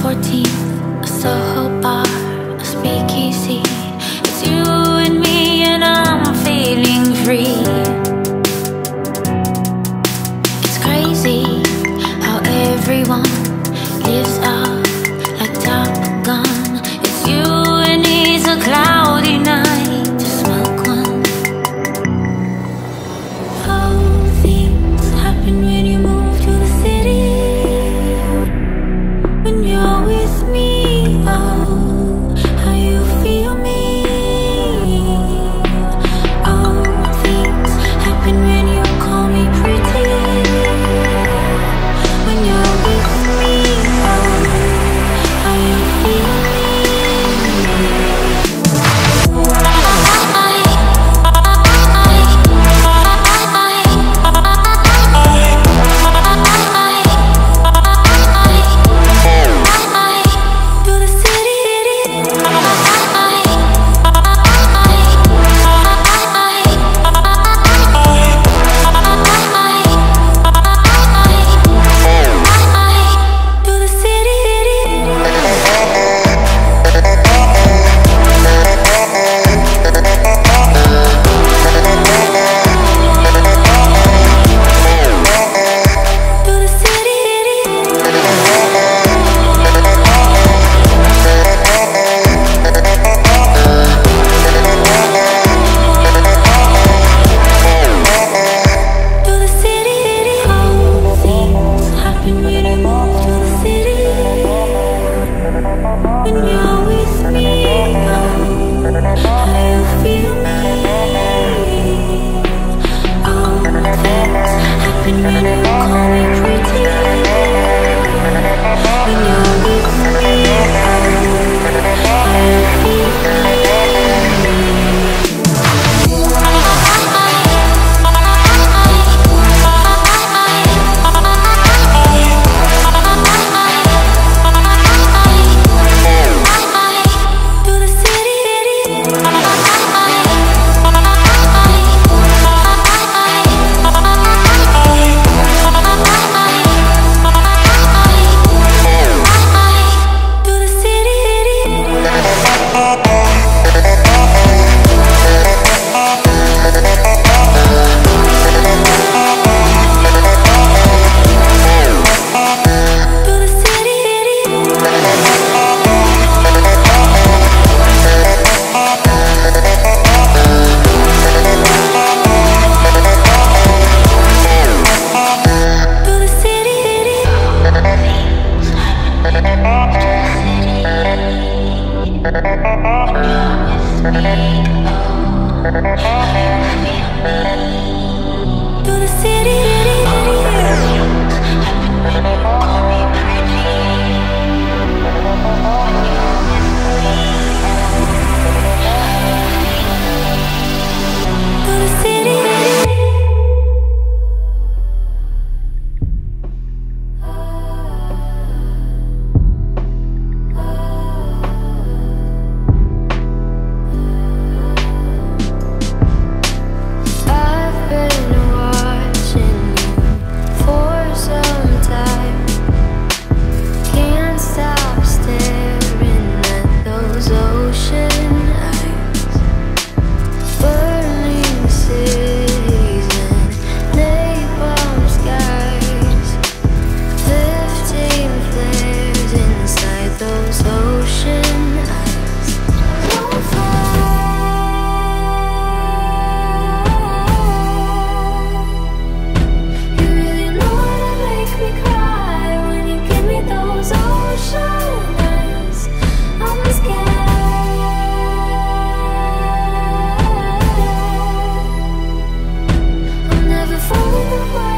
14th, a Soho bar, a speakeasy. It's you and me and I'm feeling free. It's crazy how everyone lives out like Top Gun. It's you and it's a cloudy night to smoke one. Oh, things happen when you move to the city. When you're with me, oh, how you feel me. Oh, things happen when you call me pretty. When you're with me, oh, how you feel me.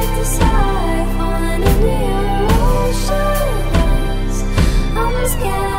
Scared.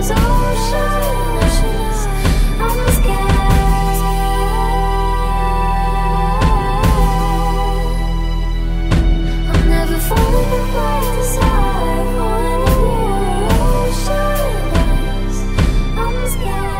those oceans, I'm scared. I'm never falling apart this high, falling in the oceans, I'm scared.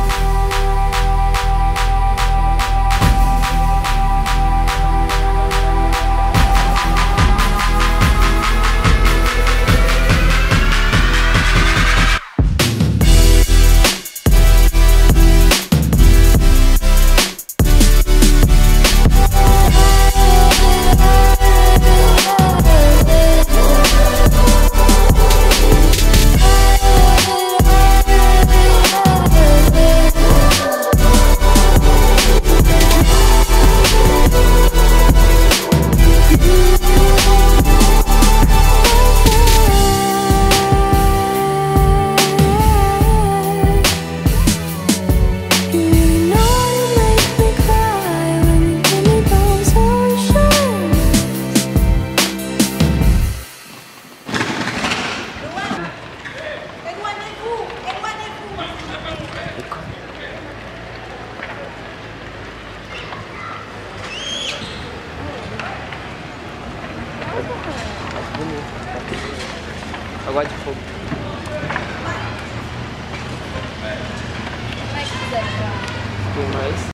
Água de fogo. Tem mais?